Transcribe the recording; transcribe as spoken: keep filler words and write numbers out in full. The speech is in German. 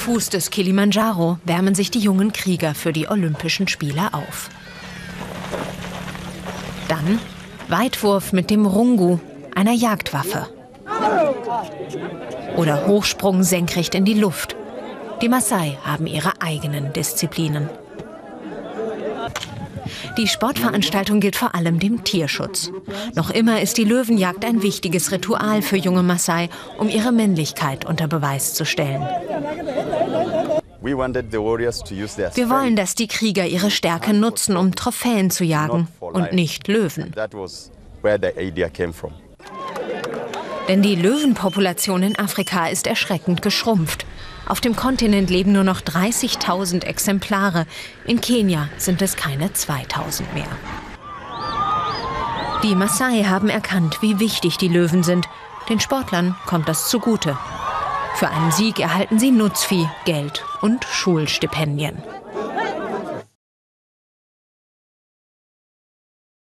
Fuß des Kilimanjaro wärmen sich die jungen Krieger für die Olympischen Spiele auf. Dann Weitwurf mit dem Rungu, einer Jagdwaffe. Oder Hochsprung senkrecht in die Luft. Die Maasai haben ihre eigenen Disziplinen. Die Sportveranstaltung gilt vor allem dem Tierschutz. Noch immer ist die Löwenjagd ein wichtiges Ritual für junge Maasai, um ihre Männlichkeit unter Beweis zu stellen. Wir wollen, dass die Krieger ihre Stärke nutzen, um Trophäen zu jagen und nicht Löwen. Denn die Löwenpopulation in Afrika ist erschreckend geschrumpft. Auf dem Kontinent leben nur noch dreißigtausend Exemplare. In Kenia sind es keine zweitausend mehr. Die Maasai haben erkannt, wie wichtig die Löwen sind. Den Sportlern kommt das zugute. Für einen Sieg erhalten sie Nutzvieh, Geld und Schulstipendien.